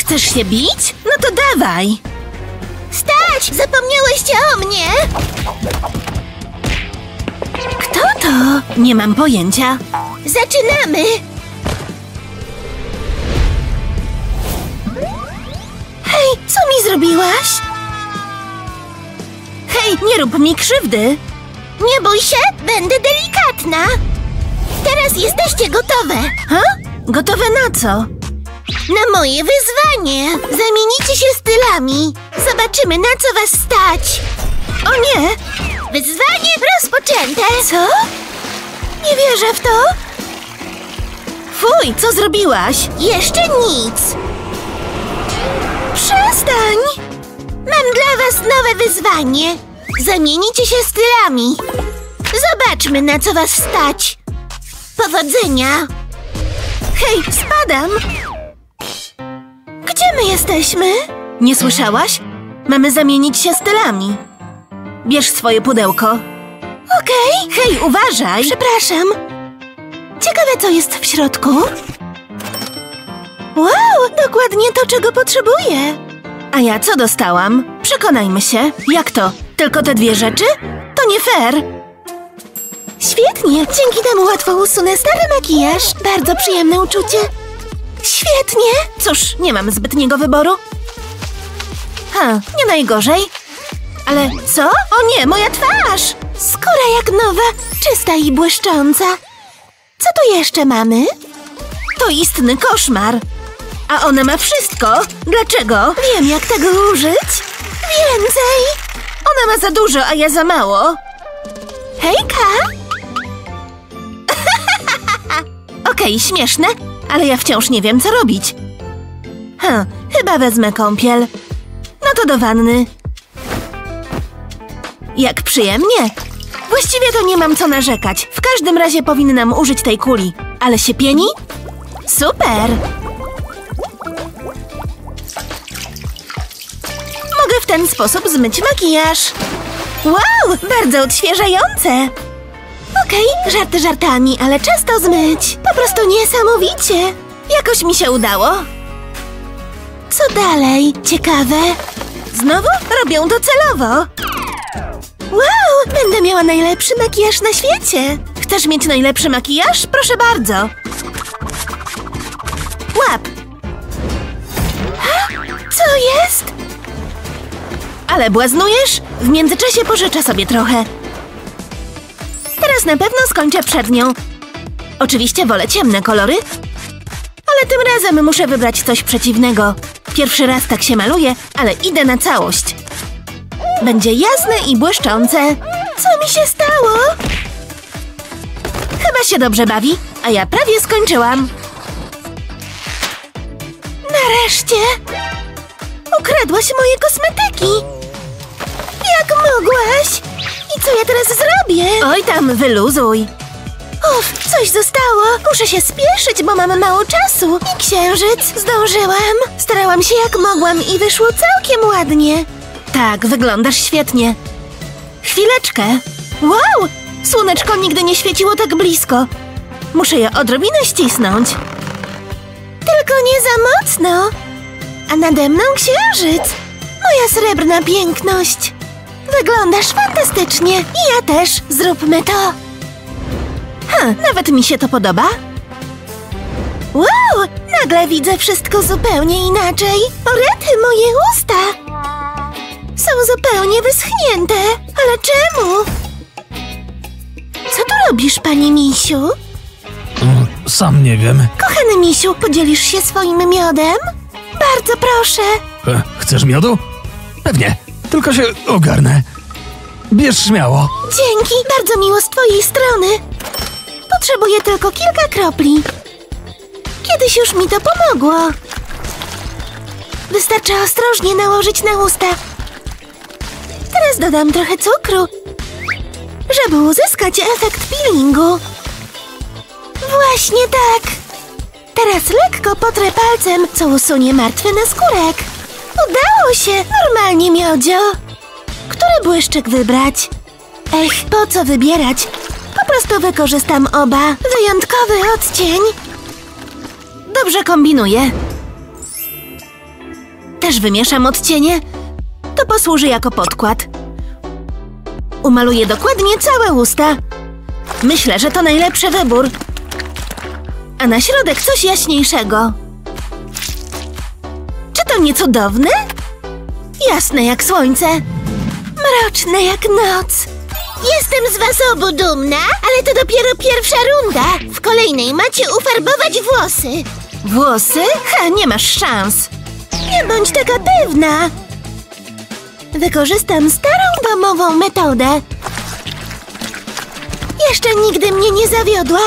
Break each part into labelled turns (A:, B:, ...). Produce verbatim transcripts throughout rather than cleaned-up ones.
A: Chcesz się bić? No to dawaj!
B: Stać! Zapomniałyście o mnie!
A: Kto to? Nie mam pojęcia.
B: Zaczynamy!
A: Hej, co mi zrobiłaś? Hej, nie rób mi krzywdy!
B: Nie bój się, będę delikatna! Teraz jesteście gotowe!
A: Ha? Gotowe na co?
B: Na moje wyzwanie! Zamienicie się stylami! Zobaczymy, na co was stać!
A: O nie!
B: Wyzwanie rozpoczęte!
A: Co? Nie wierzę w to! Fuj, co zrobiłaś?
B: Jeszcze nic!
A: Przestań!
B: Mam dla was nowe wyzwanie! Zamienicie się stylami! Zobaczmy, na co was stać! Powodzenia!
A: Hej, spadam! Gdzie my jesteśmy? Nie słyszałaś? Mamy zamienić się stylami. Bierz swoje pudełko. Okej. Okay. Hej, uważaj! Przepraszam. Ciekawe, co jest w środku. Wow, dokładnie to, czego potrzebuję. A ja co dostałam? Przekonajmy się. Jak to? Tylko te dwie rzeczy? To nie fair. Świetnie, dzięki temu łatwo usunę stary makijaż. Bardzo przyjemne uczucie. Świetnie. Cóż, nie mam zbytniego wyboru. Ha, nie najgorzej. Ale co? O nie, moja twarz! Skóra jak nowa, czysta i błyszcząca. Co tu jeszcze mamy? To istny koszmar. A ona ma wszystko. Dlaczego? Wiem, jak tego użyć. Więcej! Ona ma za dużo, a ja za mało. Hejka! Okej, okay, śmieszne, ale ja wciąż nie wiem, co robić. Ha, chyba wezmę kąpiel. No to do wanny. Jak przyjemnie. Właściwie to nie mam co narzekać. W każdym razie powinnam użyć tej kuli. Ale się pieni? Super! Mogę w ten sposób zmyć makijaż. Wow, bardzo odświeżające! Okej, okay, żarty żartami, ale czas to zmyć. Po prostu niesamowicie. Jakoś mi się udało. Co dalej? Ciekawe. Znowu robią to celowo. Wow, będę miała najlepszy makijaż na świecie. Chcesz mieć najlepszy makijaż? Proszę bardzo. Łap. Ha? Co jest? Ale błaznujesz? W międzyczasie pożyczę sobie trochę. Teraz na pewno skończę przed nią. Oczywiście wolę ciemne kolory, ale tym razem muszę wybrać coś przeciwnego. Pierwszy raz tak się maluję, ale idę na całość. Będzie jasne i błyszczące. Co mi się stało? Chyba się dobrze bawi, a ja prawie skończyłam. Nareszcie! Ukradłaś moje kosmetyki! Jak mogłaś? I co ja teraz zrobię? Oj tam, wyluzuj. Uff, coś zostało. Muszę się spieszyć, bo mam mało czasu. I księżyc. Zdążyłam. Starałam się jak mogłam i wyszło całkiem ładnie. Tak, wyglądasz świetnie. Chwileczkę. Wow! Słoneczko nigdy nie świeciło tak blisko. Muszę je odrobinę ścisnąć. Tylko nie za mocno. A nade mną księżyc. Moja srebrna piękność. Wyglądasz fantastycznie. I ja też. Zróbmy to. Ha, nawet mi się to podoba. Wow! Nagle widzę wszystko zupełnie inaczej. O rety, moje usta! Są zupełnie wyschnięte. Ale czemu? Co tu robisz, pani misiu?
C: Sam nie wiem.
A: Kochany misiu, podzielisz się swoim miodem? Bardzo proszę.
C: E, chcesz miodu? Pewnie. Tylko się ogarnę. Bierz śmiało.
A: Dzięki, bardzo miło z twojej strony. Potrzebuję tylko kilka kropli. Kiedyś już mi to pomogło. Wystarczy ostrożnie nałożyć na usta. Teraz dodam trochę cukru, żeby uzyskać efekt peelingu. Właśnie tak. Teraz lekko potrę palcem, co usunie martwy naskórek. Udało się! Normalnie, miodzio. Który błyszczyk wybrać? Ech, po co wybierać? Po prostu wykorzystam oba. Wyjątkowy odcień. Dobrze kombinuję. Też wymieszam odcienie. To posłuży jako podkład. Umaluję dokładnie całe usta. Myślę, że to najlepszy wybór. A na środek coś jaśniejszego. Czy to nie cudowne? Jasne jak słońce. Mroczne jak noc.
B: Jestem z was obu dumna, ale to dopiero pierwsza runda. W kolejnej macie ufarbować włosy.
A: Włosy? Ha, nie masz szans.
B: Nie bądź taka pewna. Wykorzystam starą domową metodę. Jeszcze nigdy mnie nie zawiodła.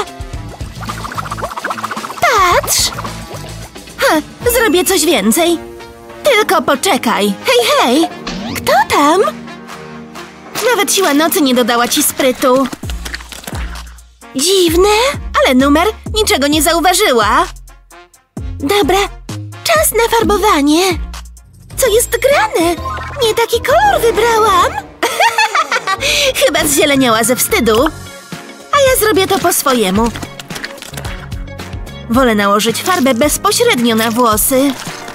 B: Patrz!
A: Ha, zrobię coś więcej. Tylko poczekaj.
B: Hej, hej! Kto tam?
A: Nawet siła nocy nie dodała ci sprytu.
B: Dziwne.
A: Ale numer niczego nie zauważyła.
B: Dobra, czas na farbowanie. Co jest grane? Nie taki kolor wybrałam.
A: Chyba zzieleniała ze wstydu. A ja zrobię to po swojemu. Wolę nałożyć farbę bezpośrednio na włosy.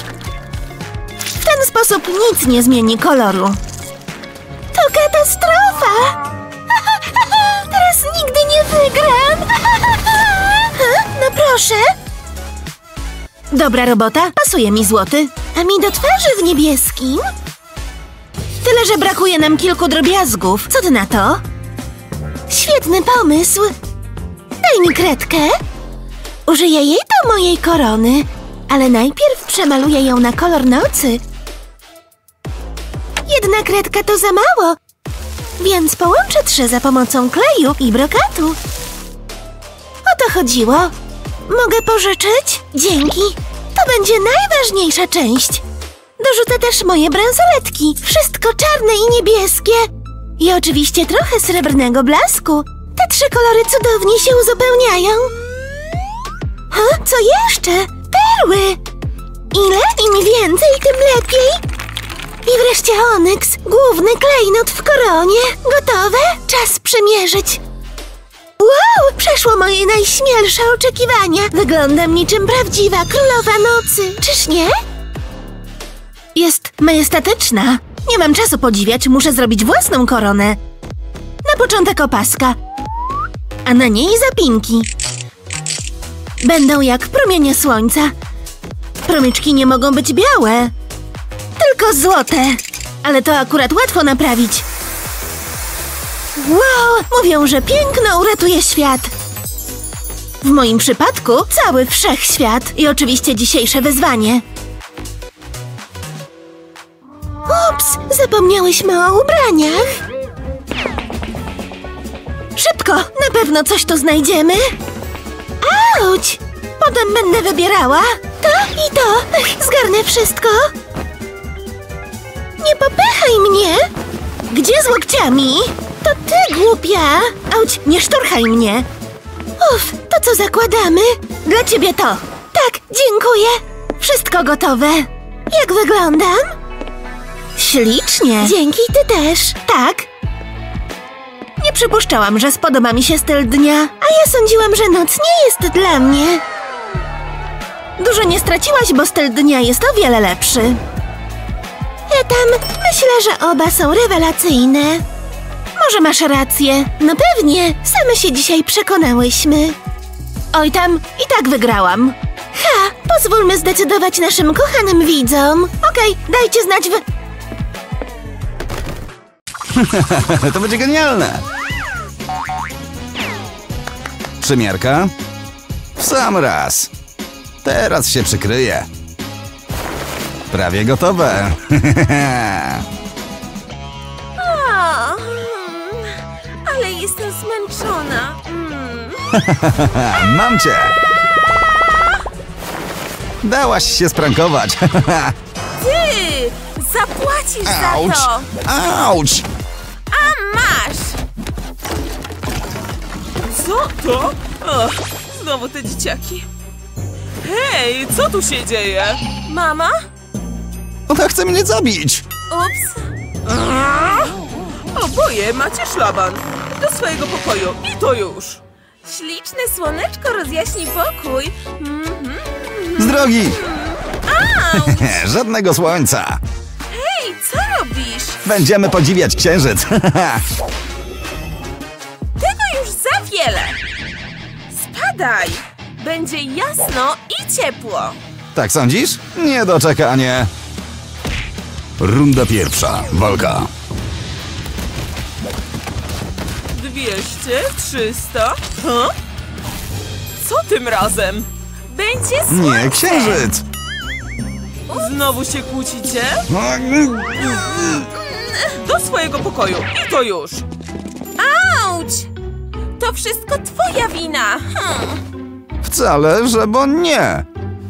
A: W ten sposób nic nie zmieni koloru.
B: To katastrofa! Teraz nigdy nie wygram! No proszę!
A: Dobra robota, pasuje mi złoty.
B: A mi do twarzy w niebieskim?
A: Tyle, że brakuje nam kilku drobiazgów. Co ty na to?
B: Świetny pomysł! Daj mi kredkę. Użyję jej do mojej korony, ale najpierw przemaluję ją na kolor nocy. Jedna kredka to za mało, więc połączę trzy za pomocą kleju i brokatu. O to chodziło. Mogę pożyczyć? Dzięki. To będzie najważniejsza część. Dorzucę też moje bransoletki. Wszystko czarne i niebieskie. I oczywiście trochę srebrnego blasku. Te trzy kolory cudownie się uzupełniają. Ha? Co jeszcze? Perły! Ile? Im więcej, tym lepiej. I wreszcie onyks, główny klejnot w koronie. Gotowe? Czas przymierzyć. Wow! Przeszło moje najśmielsze oczekiwania. Wyglądam niczym prawdziwa królowa nocy. Czyż nie?
A: Jest majestatyczna. Nie mam czasu podziwiać, muszę zrobić własną koronę. Na początek opaska, a na niej zapinki. Będą jak promienie słońca. Promyczki nie mogą być białe, tylko złote. Ale to akurat łatwo naprawić. Wow! Mówią, że piękno uratuje świat. W moim przypadku cały wszechświat. I oczywiście dzisiejsze wyzwanie.
B: Ups! Zapomniałyśmy o ubraniach.
A: Szybko! Na pewno coś tu znajdziemy.
B: Auć!
A: Potem będę wybierała.
B: To i to. Zgarnę wszystko. Nie popychaj mnie.
A: Gdzie z łokciami?
B: To ty, głupia.
A: Auć, nie szturchaj mnie.
B: Uf, to co zakładamy?
A: Dla ciebie to.
B: Tak, dziękuję.
A: Wszystko gotowe.
B: Jak wyglądam?
A: Ślicznie.
B: Dzięki, ty też.
A: Tak. Nie przypuszczałam, że spodoba mi się styl dnia.
B: A ja sądziłam, że noc nie jest dla mnie.
A: Dużo nie straciłaś, bo styl dnia jest o wiele lepszy.
B: Etam, myślę, że oba są rewelacyjne.
A: Może masz rację.
B: No pewnie, same się dzisiaj przekonałyśmy.
A: Oj tam, i tak wygrałam.
B: Ha, pozwólmy zdecydować naszym kochanym widzom.
A: Okej, dajcie znać w...
D: To będzie genialne! Przymiarka? W sam raz. Teraz się przykryję. Prawie gotowe.
E: O, ale jestem zmęczona. Mm.
D: Mam cię! Dałaś się sprankować.
E: Ty! Zapłacisz
D: Auć!
E: za to!
D: Auć!
E: A masz!
F: Co to? Och, znowu te dzieciaki. Hej, co tu się dzieje?
E: Mama?
D: Ona chce mnie zabić!
E: Ups!
F: Oboje macie szlaban. Do swojego pokoju i to już.
E: Śliczne słoneczko rozjaśni pokój. Mhm.
D: Z drogi!
E: A!
D: Żadnego słońca.
E: Hej, co robisz?
D: Będziemy podziwiać księżyc.
E: Tego już za wiele. Spadaj. Będzie jasno i ciepło.
D: Tak sądzisz? Niedoczekanie. Runda pierwsza. Walka.
F: Dwieście, trzysta. Huh? Co tym razem?
E: Będzie słońce.
D: Nie, księżyc.
F: Znowu się kłócicie? Do swojego pokoju i to już.
E: Auć! To wszystko twoja wina. Hmm.
D: Wcale, że bo nie.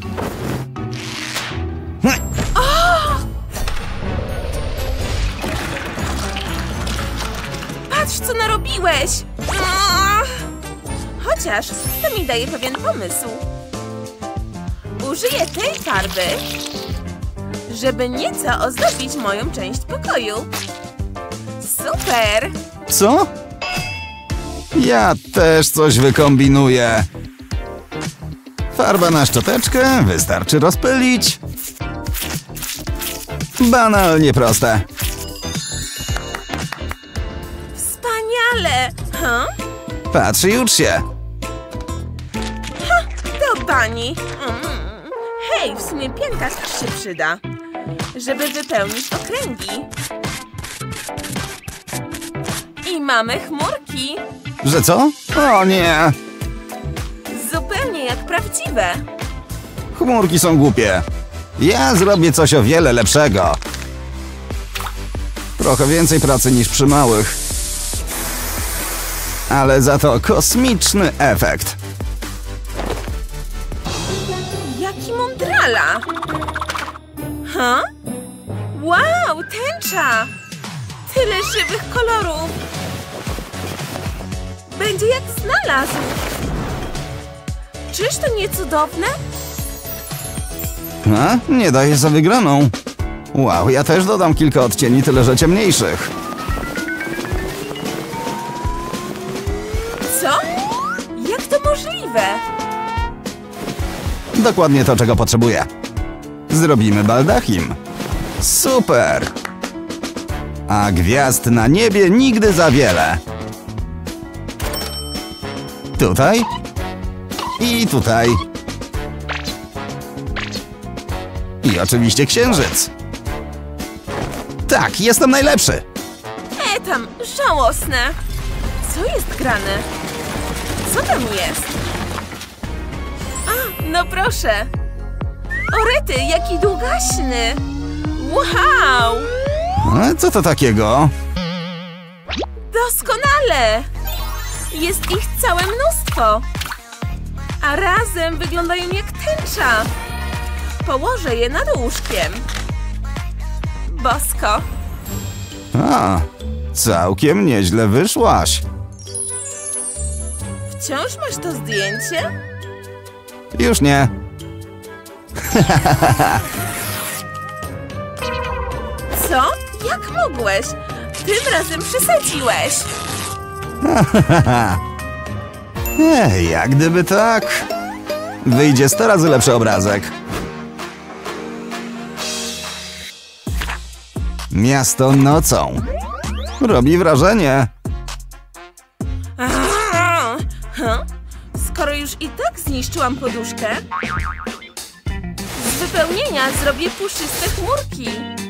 E: Patrz, co narobiłeś. Ach. Chociaż to mi daje pewien pomysł. Użyję tej farby, żeby nieco ozdobić moją część pokoju. Super!
D: Co? Ja też coś wykombinuję. Farba na szczoteczkę, wystarczy rozpylić. Banalnie proste.
E: Wspaniale! Huh?
D: Patrz i ucz się.
E: Do bani. Mm. Hej, w sumie pianka też się przyda, żeby wypełnić okręgi. I mamy chmurki.
D: Że co? O nie!
E: Zupełnie jak prawdziwe.
D: Chmurki są głupie. Ja zrobię coś o wiele lepszego. Trochę więcej pracy niż przy małych. Ale za to kosmiczny efekt.
E: Jaki mądrala! Ha? Wow, tęcza! Tyle żywych kolorów! Będzie jak znalazł! Czyż to nie cudowne?
D: A? Nie daje za wygraną. Wow, ja też dodam kilka odcieni, tyle że ciemniejszych.
E: Co? Jak to możliwe?
D: Dokładnie to, czego potrzebuję. Zrobimy baldachim. Super! A gwiazd na niebie nigdy za wiele. Tutaj. I tutaj. I oczywiście księżyc. Tak, jestem najlepszy.
E: E, tam, żałosne! Co jest grane? Co tam jest? A, no proszę! O rety, jaki długaśny! Wow!
D: A co to takiego?
E: Doskonale! Jest ich całe mnóstwo! A razem wyglądają jak tęcza! Położę je nad łóżkiem. Bosko!
D: A, całkiem nieźle wyszłaś.
E: Wciąż masz to zdjęcie?
D: Już nie.
E: Co? Jak mogłeś? Tym razem przesadziłeś!
D: Ej, jak gdyby tak. Wyjdzie sto razy lepszy obrazek. Miasto nocą. Robi wrażenie.
E: Aha. Huh? Skoro już i tak zniszczyłam poduszkę, z wypełnienia zrobię puszyste chmurki.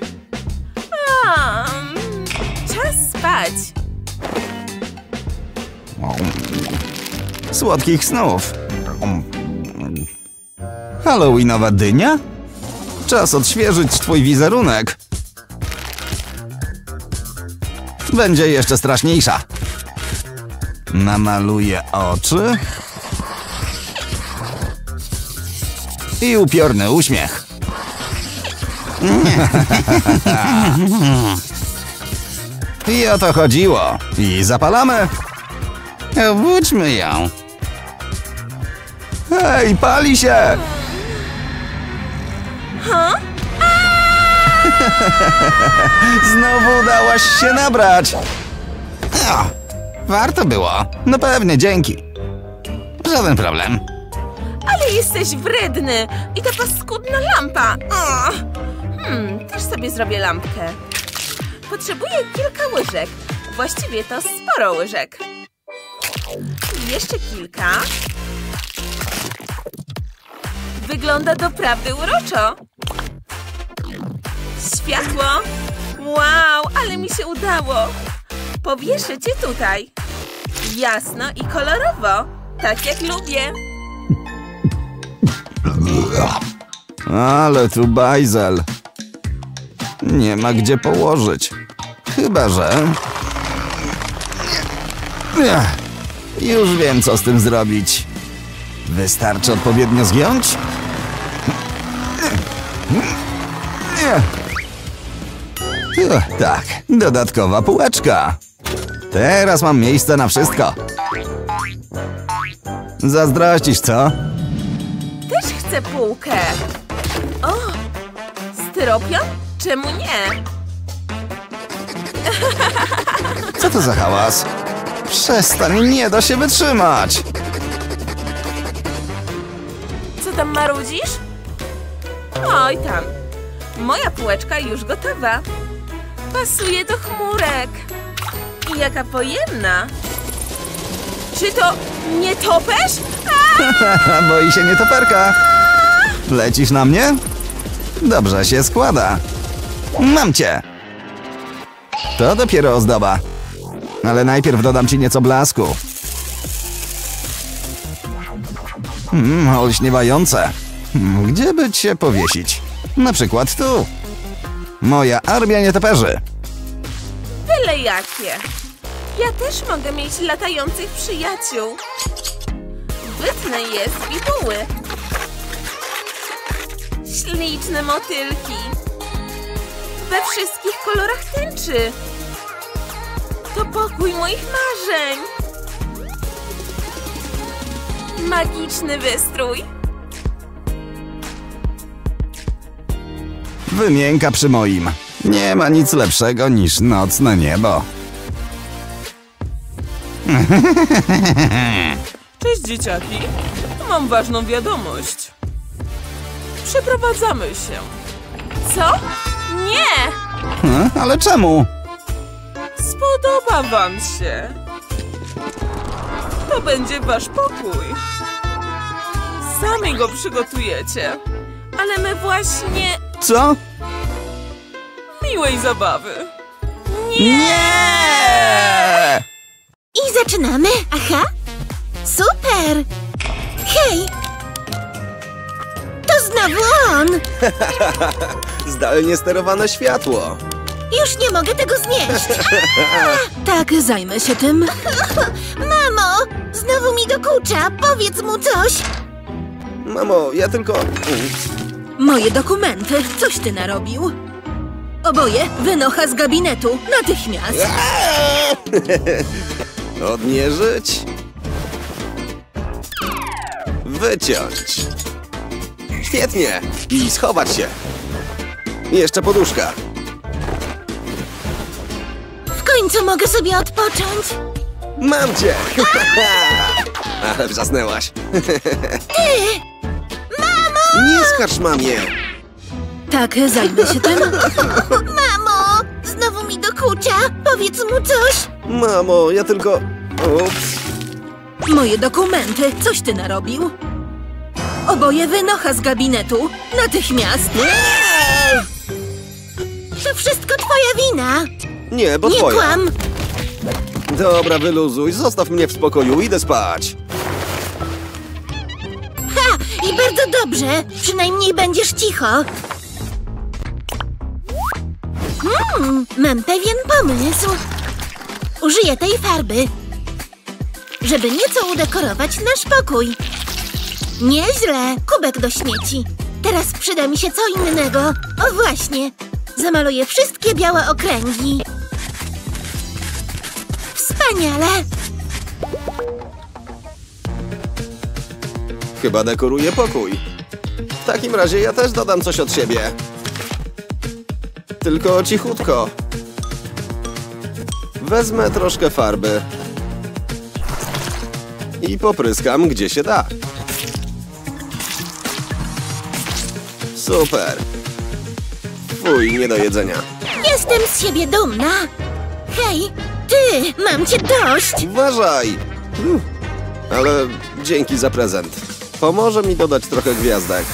E: A, czas spać.
D: Słodkich snów. Halloweenowa dynia? Czas odświeżyć twój wizerunek. Będzie jeszcze straszniejsza. Namaluję oczy. I upiorny uśmiech. I o to chodziło. I zapalamy. Obudźmy ją. Hej, pali się!
E: Huh?
D: Znowu udałaś się nabrać. O, warto było. No pewnie, dzięki. Żaden problem.
E: Ale jesteś wredny! I ta paskudna lampa! O! Hmm, też sobie zrobię lampkę. Potrzebuję kilka łyżek. Właściwie to sporo łyżek. I jeszcze kilka. Wygląda doprawdy uroczo. Światło! Wow, ale mi się udało! Powieszę cię tutaj. Jasno i kolorowo. Tak jak lubię.
D: Ale tu bajzel. Nie ma gdzie położyć. Chyba że... Nie. Już wiem, co z tym zrobić. Wystarczy odpowiednio zgiąć? Nie. Ech, tak, dodatkowa półeczka. Teraz mam miejsce na wszystko. Zazdrościsz, co?
E: Też chcę półkę. O, styropian? Czemu nie?
D: Co to za hałas? Przestań, nie da się wytrzymać.
E: Co tam marudzisz? Oj tam. Moja półeczka już gotowa. Pasuje do chmurek. I jaka pojemna. Czy to nietoperz?
D: Boi się nietoperka. Lecisz na mnie? Dobrze się składa. Mam cię. To dopiero ozdoba. Ale najpierw dodam ci nieco blasku. Mmm, olśniewające. Hmm, gdzie by cię powiesić? Na przykład tu. Moja armia nietoperzy.
E: Byle jakie. Ja też mogę mieć latających przyjaciół. Wytnę je z bibuły. Śliczne motylki. We wszystkich kolorach tęczy. To pokój moich marzeń. Magiczny wystrój.
D: Wymienka przy moim. Nie ma nic lepszego niż nocne niebo.
F: Cześć, dzieciaki. Mam ważną wiadomość. Przeprowadzamy się.
E: Co? Nie!
D: Hm, ale czemu?
F: Spodoba wam się. To będzie wasz pokój. Sami go przygotujecie.
E: Ale my właśnie...
D: Co?
F: Miłej zabawy.
D: Nie!
B: I zaczynamy. Aha. Super. Hej. To znowu on.
G: Zdalnie sterowane światło.
B: Już nie mogę tego znieść.
A: Tak, zajmę się tym.
B: Mamo, znowu mi dokucza. Powiedz mu coś.
G: Mamo, ja tylko...
A: Moje dokumenty. Coś ty narobił. Oboje wynocha z gabinetu. Natychmiast.
G: Odmierzyć. Wyciąć. Świetnie. I schować się. Jeszcze poduszka.
B: W końcu mogę sobie odpocząć.
G: Mam cię. Ale wrzasnęłaś.
B: Ty! Mamo!
G: Nie skarż mamie.
A: Tak, zajmę się tym.
B: Mamo! Znowu mi dokucza. Powiedz mu coś.
G: Mamo, ja tylko... Ups.
A: Moje dokumenty. Coś ty narobił. Oboje wynocha z gabinetu. Natychmiast.
B: To wszystko twoja wina.
G: Nie, bo
B: Nie
G: twoja.
B: kłam.
G: Dobra, wyluzuj. Zostaw mnie w spokoju. Idę spać.
B: Ha! I bardzo dobrze. Przynajmniej będziesz cicho. Hmm, mam pewien pomysł. Użyję tej farby, żeby nieco udekorować nasz pokój. Nieźle. Kubek do śmieci. Teraz przyda mi się co innego. O właśnie. Zamaluję wszystkie białe okręgi. Wspaniale.
G: Chyba dekoruję pokój. W takim razie ja też dodam coś od siebie. Tylko cichutko. Wezmę troszkę farby. I popryskam, gdzie się da. Super. Fuj, nie do jedzenia.
B: Jestem z siebie dumna. Hej, ty, mam cię dość.
G: Uważaj! Uff. Ale dzięki za prezent. Pomoże mi dodać trochę gwiazdek.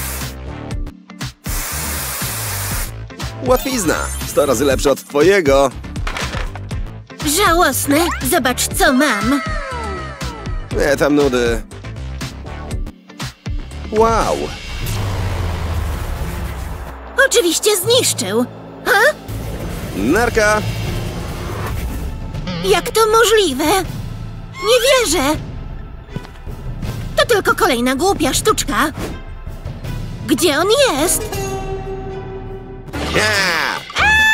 G: Łatwizna! Sto razy lepszy od twojego.
B: Żałosne. Zobacz, co mam.
G: Nie, tam nudy. Wow!
B: Oczywiście zniszczył. Ha?
G: Narka!
B: Jak to możliwe? Nie wierzę. To tylko kolejna głupia sztuczka. Gdzie on jest?
G: Ja!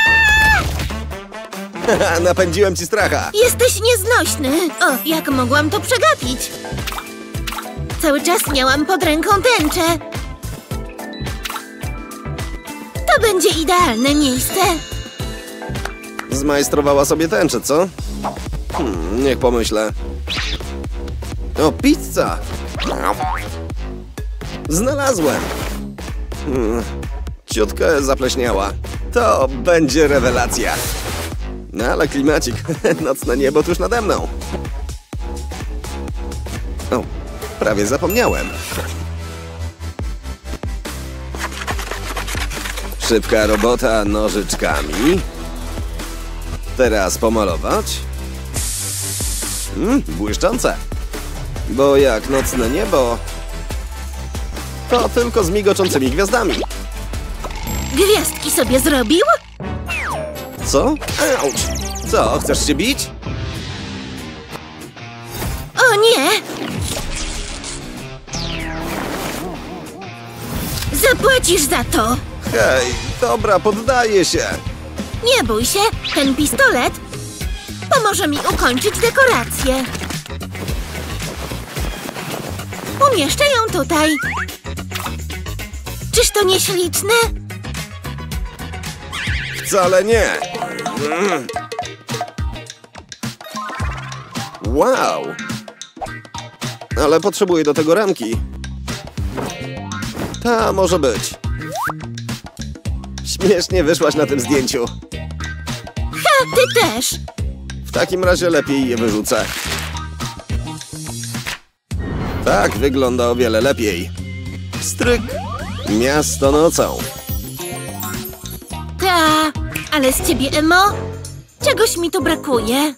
G: Napędziłem ci stracha.
B: Jesteś nieznośny. O, jak mogłam to przegapić? Cały czas miałam pod ręką tęczę. To będzie idealne miejsce.
G: Zmajstrowała sobie tęczę, co? Hmm, niech pomyślę. O, pizza! Znalazłem! Hmm, ciutkę zapleśniała. To będzie rewelacja. No ale klimacik, nocne niebo tuż nade mną. O, prawie zapomniałem. Szybka robota nożyczkami. Teraz pomalować. Mm, błyszczące. Bo jak nocne niebo, to tylko z migoczącymi gwiazdami.
B: Gwiazdki sobie zrobił?
G: Co? Auć! Co, chcesz się bić?
B: O nie! Zapłacisz za to!
G: Hej, dobra, poddaję się.
B: Nie bój się, ten pistolet pomoże mi ukończyć dekorację. Umieszczę ją tutaj. Czyż to nie śliczne?
G: Wcale nie. Mm. Wow. Ale potrzebuję do tego ramki. Ta może być. Śmiesznie wyszłaś na tym zdjęciu.
B: Ha, ty też!
G: W takim razie lepiej je wyrzucę. Tak wygląda o wiele lepiej. Stryk. Miasto nocą.
B: Ta, ale z ciebie, Emo? Czegoś mi tu brakuje.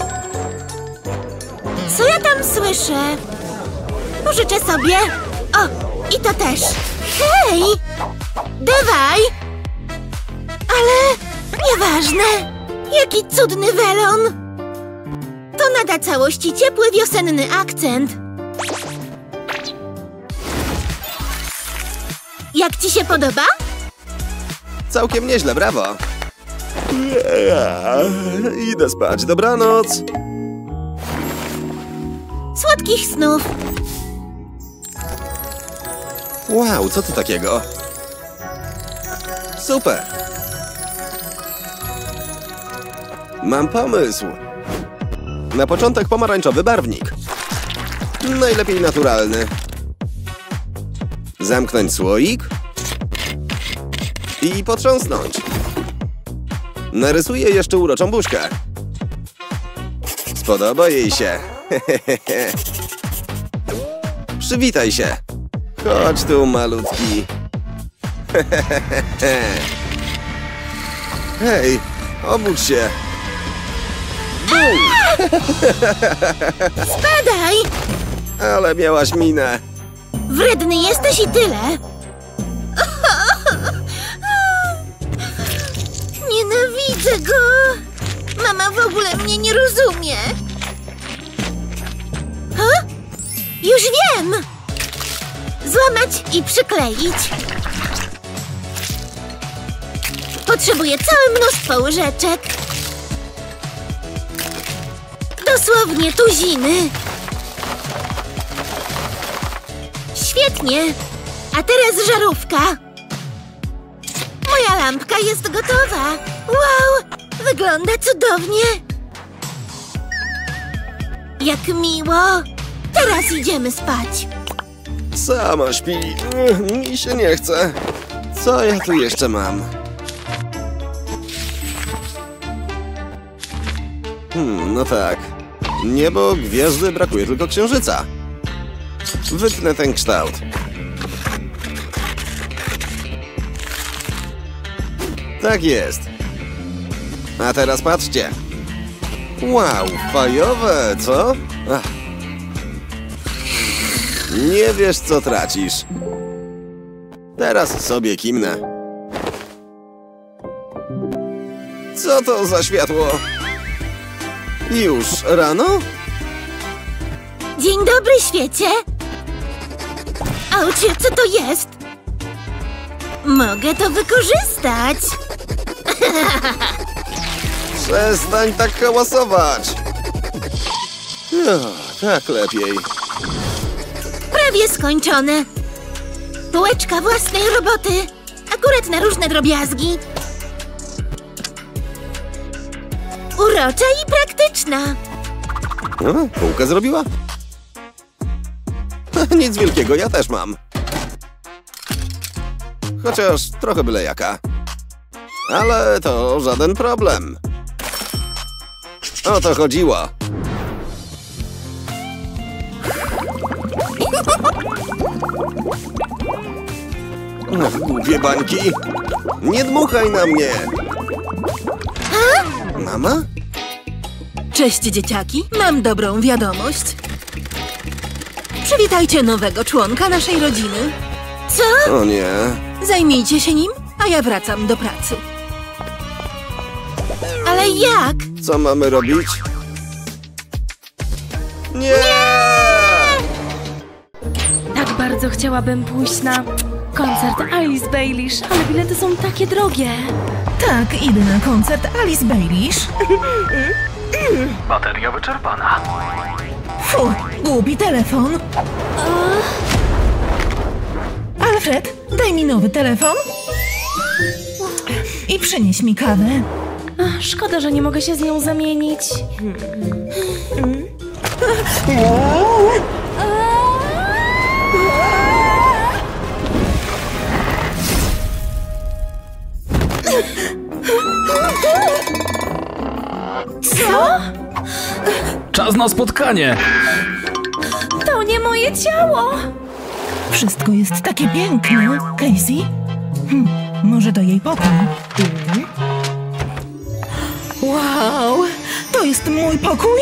B: Co ja tam słyszę? Pożyczę sobie. O, i to też. Hej! Dawaj! Ale nieważne. Jaki cudny welon. To nada całości ciepły wiosenny akcent. Jak ci się podoba?
G: Całkiem nieźle, brawo. Idę spać, dobranoc.
B: Słodkich snów.
G: Wow, co to takiego? Super. Mam pomysł. Na początek pomarańczowy barwnik. Najlepiej naturalny. Zamknąć słoik i potrząsnąć. Narysuję jeszcze uroczą buźkę. Spodoba jej się. Przywitaj się. Chodź tu, malutki. Hej, obudź się. Bum!
B: Spadaj!
G: Ale miałaś minę.
B: Wredny jesteś i tyle. Nienawidzę go. Mama w ogóle mnie nie rozumie. Ha? Już wiem. Złamać i przykleić. Potrzebuję całe mnóstwo łyżeczek. Dosłownie tuziny. Świetnie. A teraz żarówka. Moja lampka jest gotowa. Wow, wygląda cudownie. Jak miło. Teraz idziemy spać.
G: Sama śpi. Mi się nie chce. Co ja tu jeszcze mam? Hmm, no tak. Niebo, gwiazdy, brakuje tylko księżyca. Wytnę ten kształt. Tak jest. A teraz patrzcie. Wow, fajowe, co? Ach. Nie wiesz, co tracisz. Teraz sobie kimnę. Co to za światło? Już rano?
B: Dzień dobry, świecie! Aucie, co to jest? Mogę to wykorzystać!
G: Przestań tak hałasować. No, tak lepiej.
B: Prawie skończone. Półeczka własnej roboty. Akurat na różne drobiazgi. Urocza i praktyczna.
G: No, półkę zrobiła? Nic wielkiego, ja też mam. Chociaż trochę byle jaka. Ale to żaden problem. O to chodziło. Ach, głupie bańki. Nie dmuchaj na mnie. Mama?
A: Cześć, dzieciaki. Mam dobrą wiadomość. Przywitajcie nowego członka naszej rodziny.
B: Co?
G: O nie.
A: Zajmijcie się nim, a ja wracam do pracy.
B: Ale jak?
G: Co mamy robić? Nie!
H: Tak bardzo chciałabym pójść na koncert Alice Bailish, ale bilety są takie drogie.
A: Tak, idę na koncert Alice Bailish.
C: Bateria wyczerpana.
A: Fu, głupi telefon. Alfred, daj mi nowy telefon. I przynieś mi kawę.
H: Ach, szkoda, że nie mogę się z nią zamienić. Co?
C: Czas na spotkanie!
H: To nie moje ciało!
A: Wszystko jest takie piękne. Casey? Hm, może to jej pokój. Wow, to jest mój pokój?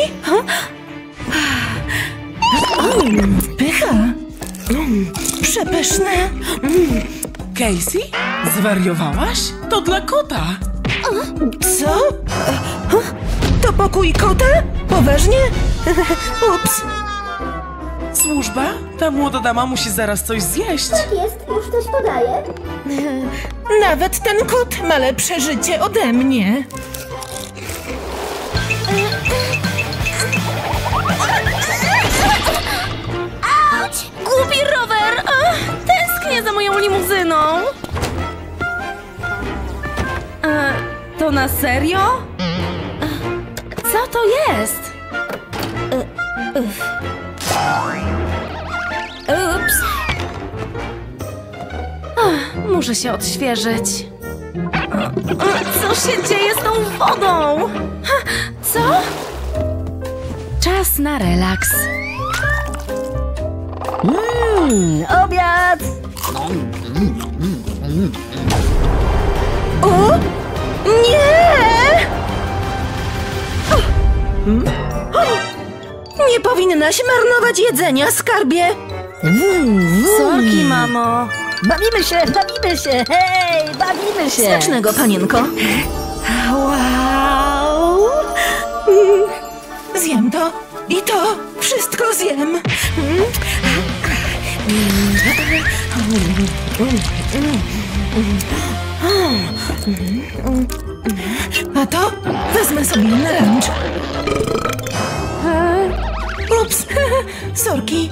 A: Mm, pycha. Mm, przepyszne. Mm.
F: Casey? Zwariowałaś? To dla kota.
A: Co? To pokój kota? Poważnie? Ups.
F: Służba? Ta młoda dama musi zaraz coś zjeść.
B: Jest, już coś podaję.
A: Nawet ten kot ma lepsze życie ode mnie.
H: Auć! Głupi rower! Ach, tęsknię za moją limuzyną. E, to na serio? E, co to jest? E, uf. Ups. Ach, muszę się odświeżyć. Co się dzieje z tą wodą? Ha, co? Czas na relaks.
B: Mmm, obiad!
A: O! Nie! Nie powinnaś marnować jedzenia, skarbie.
H: Sorki, mamo.
B: Bawimy się, bawimy się, hej, bawimy się!
A: Smacznego, panienko. Wow! Mm, Zjem to i to. Wszystko zjem. A to wezmę sobie na lunch. Ups, sorki.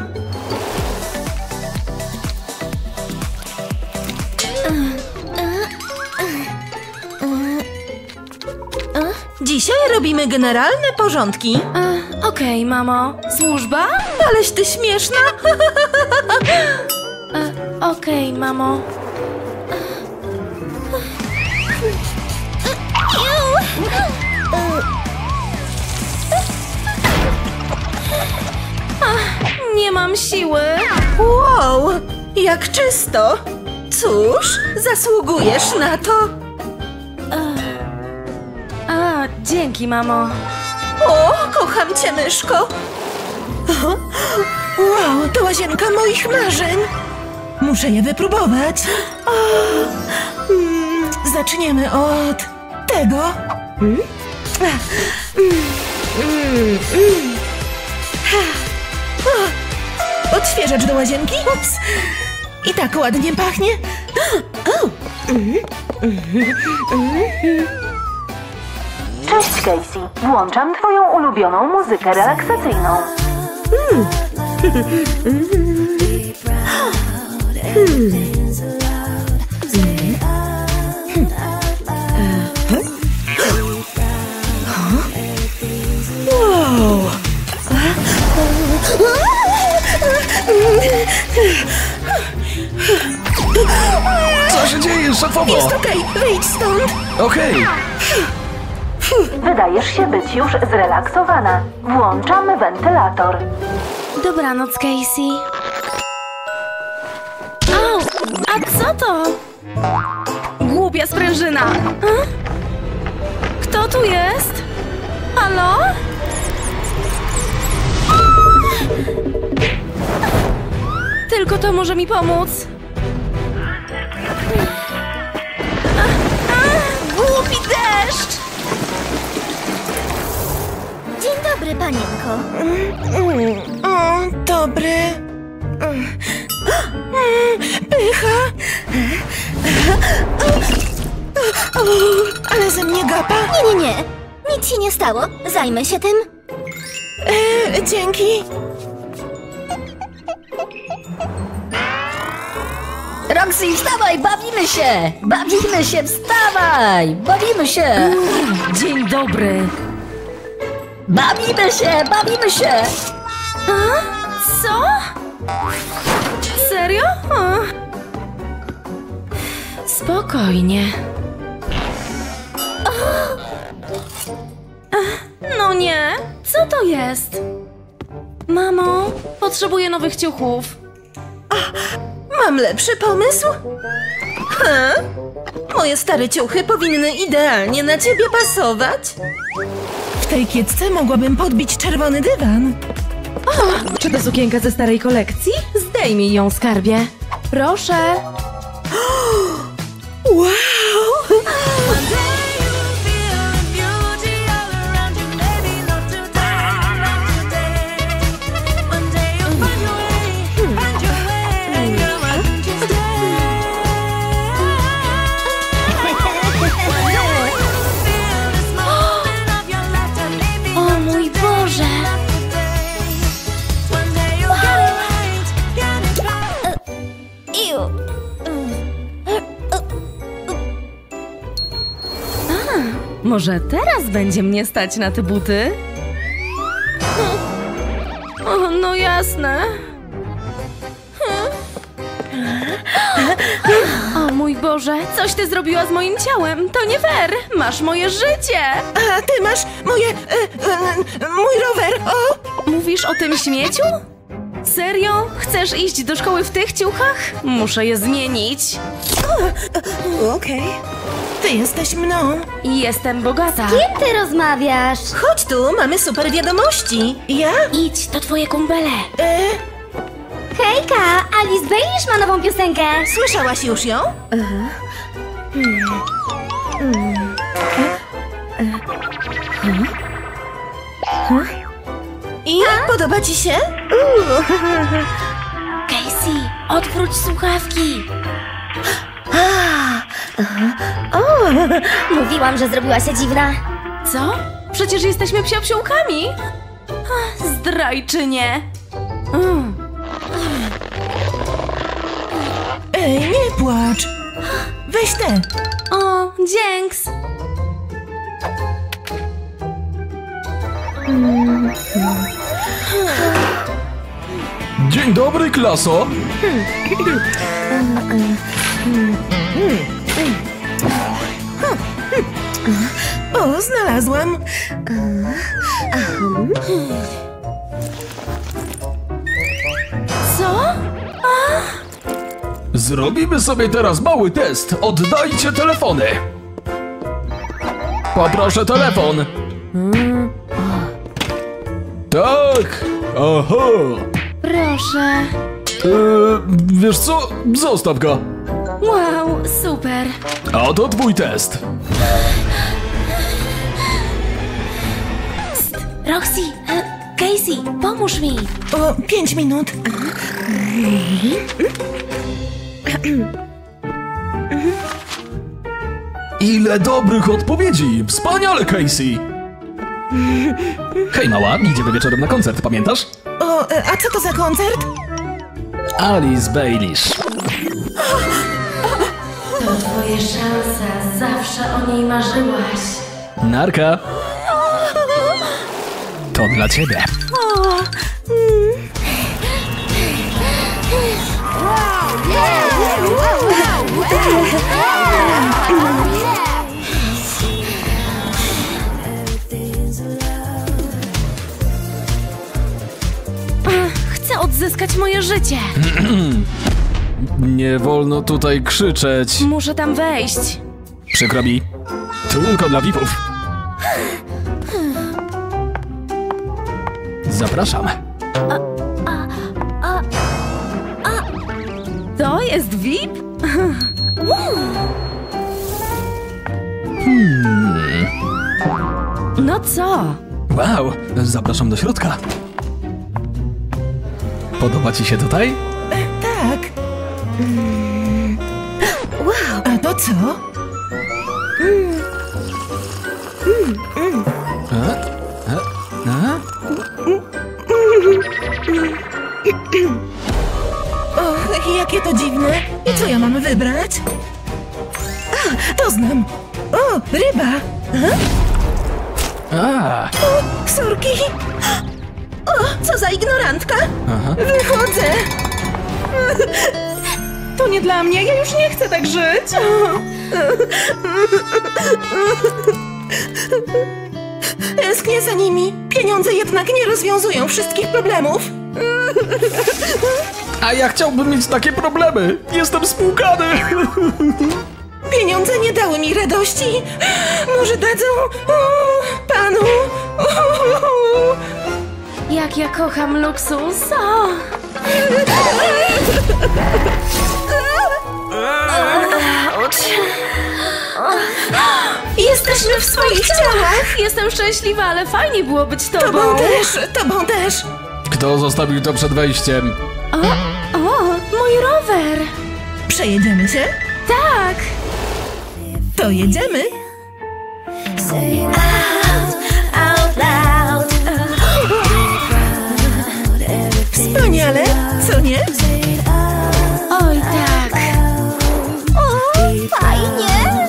A: Dzisiaj robimy generalne porządki.
H: E, Okej, mamo. Służba?
A: Aleś ty śmieszna.
H: E, Okej, mamo. mam siły.
E: Wow, jak czysto! Cóż, zasługujesz na to.
H: A, dzięki, mamo.
E: O, kocham cię, myszko. Wow, to łazienka moich marzeń. Muszę je wypróbować. O, mm, zaczniemy od tego. Mm? Mm, mm, mm. O, odświeżacz do łazienki? Ups. I tak ładnie pachnie. O. Mm, mm, mm, mm.
I: Cześć, Casey. Włączam twoją ulubioną muzykę relaksacyjną.
E: Mm. Wow.
C: Co się dzieje, szefowo?
E: Jest okej, wyjdź stąd.
C: Okej.
I: Wydajesz się być już zrelaksowana. Włączam wentylator.
H: Dobranoc, Casey. Au, a co to? Głupia sprężyna. A? Kto tu jest? Halo? Tylko to może mi pomóc. A, a, głupi deszcz!
B: Dzień dobry, panienko.
E: Mm, o, dobry. Mm, pycha. O, ale ze mnie gapa.
B: Nie, nie, nie. Nic się nie stało. Zajmę się tym.
E: E, dzięki.
J: Roxy, wstawaj, bawimy się! Bawimy się, wstawaj! Bawimy się!
H: Dzień dobry.
J: Bawimy się, bawimy się!
H: A? Co? Serio? A. Spokojnie. No nie, co to jest? Mamo, potrzebuję nowych ciuchów.
E: Mam lepszy pomysł? Ha? Moje stare ciuchy powinny idealnie na ciebie pasować. W tej kiecce mogłabym podbić czerwony dywan.
H: O, czy to sukienka ze starej kolekcji? Zdejmij ją, skarbie. Proszę.
E: Wow!
H: O mój Boże!
B: Iu.
H: Może teraz będzie mnie stać na te buty? O, no jasne. O mój Boże, coś ty zrobiła z moim ciałem. To nie fair. Masz moje życie.
E: A ty masz moje... E, e, mój rower, o!
H: Mówisz o tym śmieciu? Serio? Chcesz iść do szkoły w tych ciuchach? Muszę je zmienić.
E: Okej. Ty jesteś mną.
H: Jestem bogata.
B: Kim ty rozmawiasz?
E: Chodź tu, mamy super wiadomości. Ja?
H: Idź, to twoje kumpele.
E: E,
B: Hejka, Alice Bailey ma nową piosenkę.
E: słyszałaś już ją? I podoba ci się?
H: Casey, odwróć słuchawki.
B: Mówiłam, że zrobiła się dziwna.
H: Co? Przecież jesteśmy psiopsiółkami. Ach, zdrajczynie. Mm.
E: Ej, nie płacz. Weź te.
H: O, dzięks.
C: Dzień dobry, klaso.
E: O, znalazłam.
C: Zrobimy sobie teraz mały test. Oddajcie telefony. Poproszę telefon. Tak. Aha.
H: Proszę.
C: Eee, wiesz co? Zostaw go.
H: Wow, super.
C: A oto twój test.
H: Roxy, e, Casey, pomóż mi.
A: O, pięć minut.
C: Ile dobrych odpowiedzi! Wspaniale, Casey! Hej, mała, idziemy wieczorem na koncert, pamiętasz?
A: O, a co to za koncert?
C: Alice Bailish.
H: To twoje szanse, zawsze o niej marzyłaś.
C: Narka. To dla ciebie.
H: Chcę odzyskać moje życie.
C: Nie wolno tutaj krzyczeć.
H: Muszę tam wejść.
C: Przykro mi. Tylko dla V I P-ów. Zapraszam.
H: To jest V I P?
C: Hmm.
H: No co?
C: Wow, zapraszam do środka. Podoba ci się tutaj?
A: Tak. Wow, a to co?
C: A? A? A?
A: Och, jakie to dziwne. I co ja mam wybrać? A, to znam. O, ryba. A?
C: A.
A: O, sorki. O, co za ignorantka.
C: Aha.
A: Wychodzę. To nie dla mnie, ja już nie chcę tak żyć. Tęsknię za nimi. Pieniądze jednak nie rozwiązują wszystkich problemów.
C: A ja chciałbym mieć takie problemy. Jestem spłukany.
A: Pieniądze nie dały mi radości. Może dadzą o, panu. O.
H: Jak ja kocham luksus. O.
A: Jesteśmy w swoich ciałach.
H: Jestem szczęśliwa, ale fajnie było być tobą.
A: Tobą też, tobą też.
C: Kto zostawił to przed wejściem?
H: O, o, mój rower.
A: Przejedziemy się?
H: Tak.
A: To jedziemy. Wspaniale, co nie?
H: Oj, tak.
B: O, fajnie!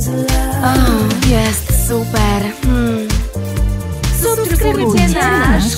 H: O, jest super. Hmm.
A: Subskrybujcie nasz